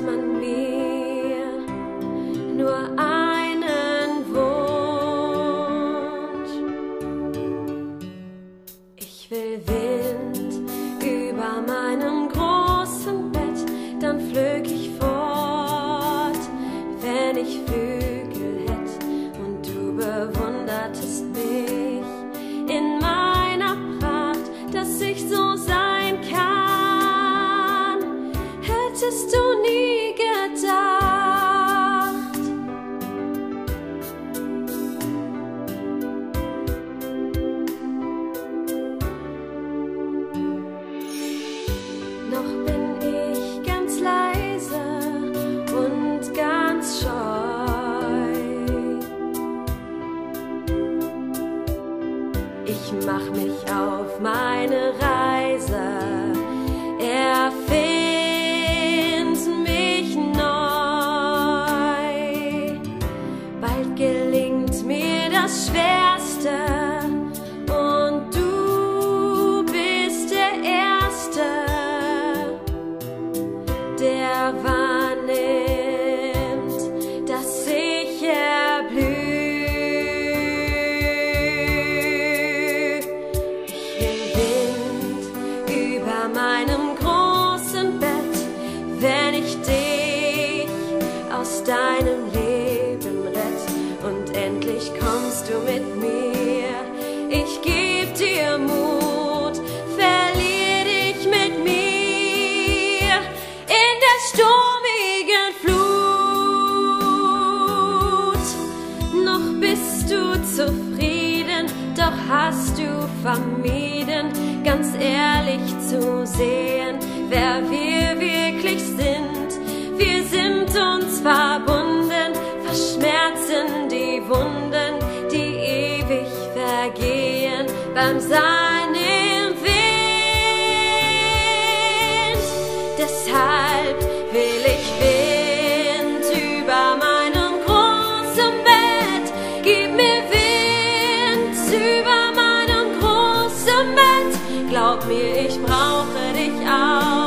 man mir nur einen Wunsch. Ich will Wind über meinem großen Bett, dann flög ich fort, wenn ich Flügel hätt und du bewundertest mich in meiner Pracht, dass ich so sein kann, hättest du nie gedacht. Noch bin ich ganz leise und ganz scheu. Ich mach mich auf meine Reise, erfind mich neu. Bald gelingt mir das Schwerste und du bist der Erste, der wahrnimmt, dass ich erblüh. Meinem großen Bett, wenn ich dich aus deinem Leben rett und endlich kommst du mit mir. Ich geb dir Mut, verlier dich mit mir in der sturmigen Flut. Noch bist du zufrieden, doch hast du vermieden, ganz ehrlich zu sehen, wer wir wirklich sind. Wir sind uns verbunden, verschmerzen die Wunden, die ewig vergehen beim Sein im Wind. Deshalb will ich Wind über meinem großen Bett, gib mir Wind über meinem großen Bett. Glaub mir, ich brauche dich auch.